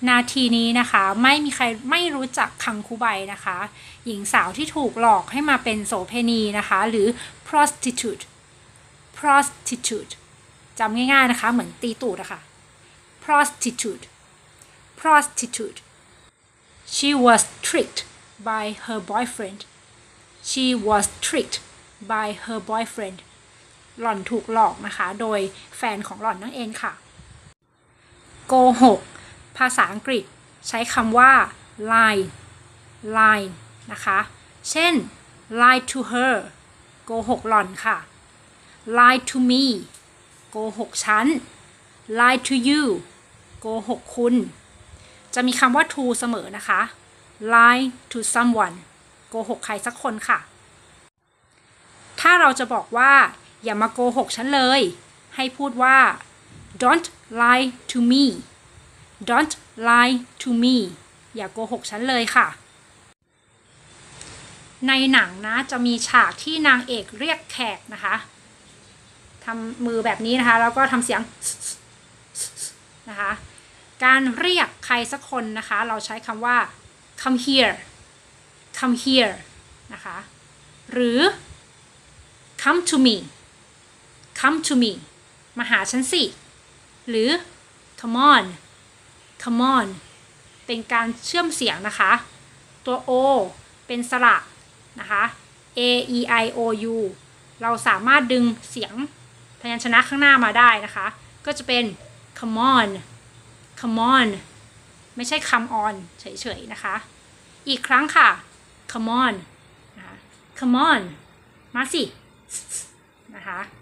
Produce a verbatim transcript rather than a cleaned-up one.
นาทีนี้นะคะไม่มีใครไม่รู้จักคังคูไบนะคะหญิงสาวที่ถูกหลอกให้มาเป็นโสเภณีนะคะหรือ prostitute prostitute จำง่ายๆนะคะเหมือนตีตูดอะค่ะ prostitute prostitute she was tricked by her boyfriend she was tricked by her boyfriend หล่อนถูกหลอกนะคะโดยแฟนของหล่อนนั่นเองค่ะโกหกภาษาอังกฤษใช้คำว่า lie lie นะคะเช่น lie to her โกหกหล่อนค่ะ lie to me โกหกฉัน lie to you โกหกคุณจะมีคำว่า to เสมอนะคะ lie to someone โกหกใครสักคนค่ะถ้าเราจะบอกว่าอย่ามาโกหกฉันเลยให้พูดว่า don't lie to me don't lie to me อย่าโกหกฉันเลยค่ะในหนังนะจะมีฉากที่นางเอกเรียกแขกนะคะทำมือแบบนี้นะคะแล้วก็ทำเสียงนะคะการเรียกใครสักคนนะคะเราใช้คำว่า come here come here นะคะหรือ come to me come to me มาหาฉันสิหรือ come on come on เป็นการเชื่อมเสียงนะคะตัว o เป็นสระนะคะ a e i o u เราสามารถดึงเสียงพยัญชนะข้างหน้ามาได้นะคะก็จะเป็น come on come on ไม่ใช่ come on เฉยๆนะคะอีกครั้งค่ะ come on นะคะ come on มาสินะคะ